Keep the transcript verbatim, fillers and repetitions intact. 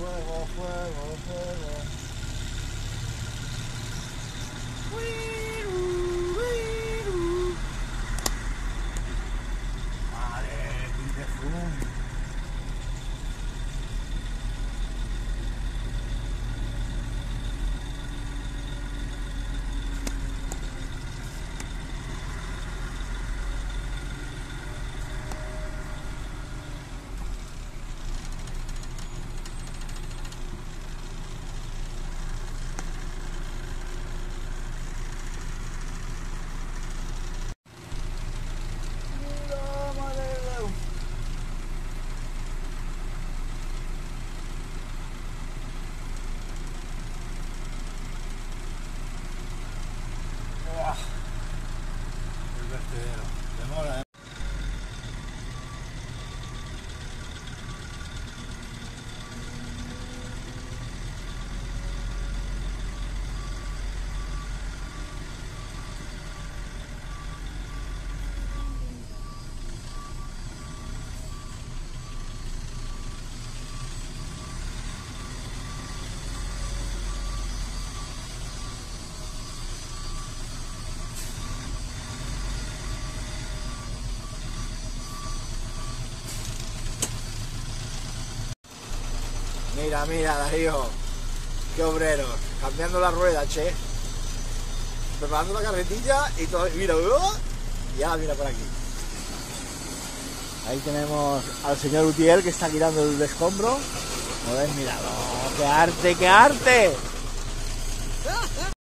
fuego, fuego, fuego. Vale, quinte fum. El vertedero, demora, ¿eh? Mira, mira, Darío, qué obreros, cambiando la rueda, che, preparando la carretilla y todo, mira, uh, ya mira por aquí. Ahí tenemos al señor Utiel que está quitando el escombro. ¿No ves? Mira, oh, qué arte, qué arte.